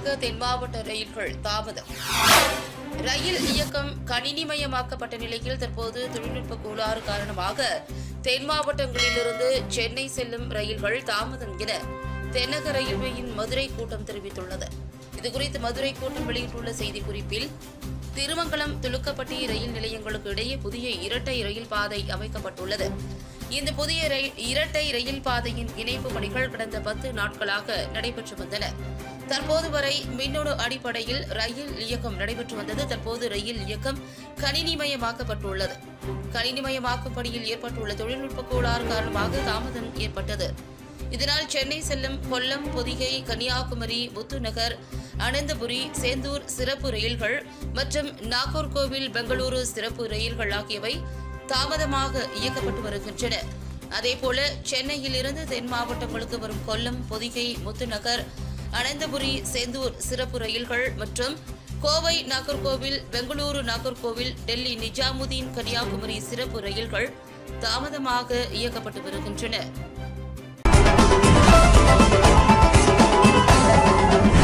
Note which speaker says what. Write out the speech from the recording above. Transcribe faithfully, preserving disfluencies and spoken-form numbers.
Speaker 1: காரணமாக தென் மாவட்ட ரயில்கள் தாமதம். ரயில் இயக்கம் கணினிமயமாக்கப்பட்ட நிலையில் தற்போது தொழில்நுட்ப கோளாறு காரணமாக தென் மாவட்டங்களிலிருந்து சென்னை செல்லும் ரயில்கள் தாமதம் என தென்னக ரயில்வேயின் மதுரை கூட்டம் தெரிவித்துள்ளது. இதுகுறித்து மதுரை கூட்டம் வெளியிட்டுள்ள செய்திக்குறிப்பில், திருமங்கலம் துலுக்கப்பட்டி ரயில் நிலையங்களுக்கு இடையே புதிய இரட்டை ரயில் பாதை அமைக்கப்பட்டுள்ளது. இந்த புதிய இரட்டை ரயில் பாதையின் இணைப்பு பணிகள் கடந்த பத்து நாட்களாக நடைபெற்று வந்தன. தற்போது வரை மின்னணு அடிப்படையில் ரயில் இயக்கம் நடைபெற்று வந்தது. தற்போது ரயில் இயக்கம் கணினிமயமாக்கப்பட்டுள்ளது. கணினிமயமாக்கும் பணியில் ஏற்பட்டுள்ள தொழில்நுட்ப கோளாறு காரணமாக தாமதம் ஏற்பட்டது. இதனால் சென்னை செல்லும் கொல்லம், பொதிகை, கன்னியாகுமரி, முத்துநகர், அனந்தபுரி, சேந்தூர் சிறப்பு ரயில்கள் மற்றும் நாகர்கோவில், பெங்களூரு சிறப்பு ரயில்கள் ஆகியவை தாமதமாக இயக்கப்பட்டு வருகின்றன. அதேபோல சென்னையில் இருந்து தென் மாவட்டங்களுக்கு வரும் கொல்லம், பொதிகை, முத்துநகர், அனந்தபுரி, சேந்தூர் சிறப்பு ரயில்கள் மற்றும் கோவை, நாகர்கோவில், பெங்களூரு, நாகர்கோவில், டெல்லி, நிஜாமுதீன், கன்னியாகுமரி சிறப்பு ரயில்கள் தாமதமாக இயக்கப்பட்டு வருகின்றன.